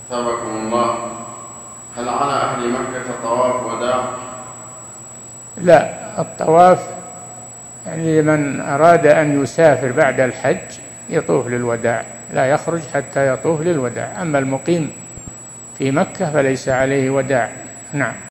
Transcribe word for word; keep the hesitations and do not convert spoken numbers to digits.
ثابكم الله. هل على أهل مكة طواف وداع؟ لا، الطواف يعني من أراد أن يسافر بعد الحج يطوف للوداع، لا يخرج حتى يطوف للوداع. أما المقيم في مكة فليس عليه وداع. نعم.